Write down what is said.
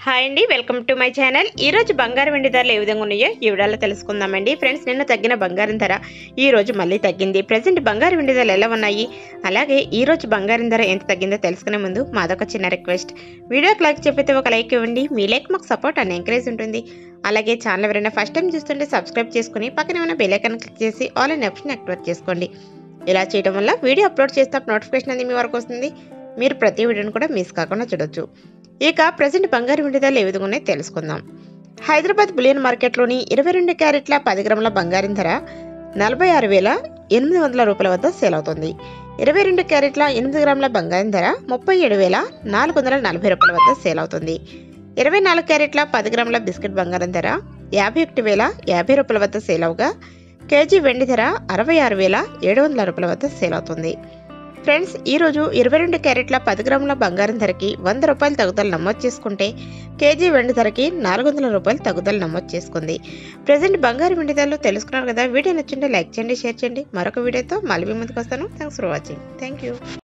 Hi అండి, welcome to my channel. ఈరోజు బంగారం వెండి ధరలు ఏ విధంగా ఉన్నాయో ఈ వీడియోలో తెలుసుకుందామండి. ఫ్రెండ్స్, నిన్న తగ్గిన బంగారం ధర ఈ రోజు మళ్ళీ తగ్గింది. ప్రజెంట్ బంగారం వెండి ధరలు ఎలా ఉన్నాయి, అలాగే ఈ రోజు బంగారం ధర ఎంత తగ్గిందో తెలుసుకునే ముందు మాదొక చిన్న రిక్వెస్ట్. వీడియోకి లైక్ చెప్పితే ఒక లైక్ ఇవ్వండి. మీ లైక్ మాకు సపోర్ట్ అండ్ ఎంకరేజ్ ఉంటుంది. అలాగే ఛానల్ ఎవరైనా ఫస్ట్ టైం చూస్తుంటే సబ్స్క్రైబ్ చేసుకుని పక్కనే ఉన్న బెల్ ఐకాన్ క్లిక్ చేసి ఆల్ అనే ఆప్షన్ యాక్టివేట్ చేసుకోండి. ఇలా చేయడం వల్ల వీడియో అప్లోడ్ చేస్తే నోటిఫికేషన్ అనేది మీ వరకు వస్తుంది. మీరు ప్రతి వీడియోని కూడా మిస్ కాకుండా చూడొచ్చు. ఇక ప్రజెంట్ బంగారు వెండి ధరలు ఏ విధంగా ఉన్నాయో తెలుసుకుందాం. హైదరాబాద్ బులియన్ మార్కెట్లోని 22 క్యారెట్ల 10 గ్రాముల బంగారం ధర 46,800 రూపాయల వద్ద సేల్ అవుతుంది. 22 క్యారెట్ల 8 గ్రాముల బంగారం ధర 37,440 రూపాయల వద్ద సేల్ అవుతుంది. 24 క్యారెట్ల 10 గ్రాముల బిస్కెట్ బంగారం ధర 51,050 రూపాయల వద్ద సేల్ అవగా కేజీ వెండి ధర 66,700 రూపాయల వద్ద సేల్ అవుతుంది. ఫ్రెండ్స్, ఈరోజు 22 క్యారెట్ల 10 గ్రాముల బంగారం ధరకి 100 రూపాయలు తగ్గుదల నమోదు చేసుకుంటే కేజీ వెండి ధరకి 400 రూపాయలు తగ్గుదల నమోదు చేసుకుంది. ప్రజెంట్ బంగారు వెండి ధరలు తెలుసుకున్నారు కదా. వీడియో నచ్చింటే లైక్ చేయండి, షేర్ చేయండి. మరొక వీడియోతో మళ్ళీ ముందుకు వస్తాను. Thanks for watching. Thank you.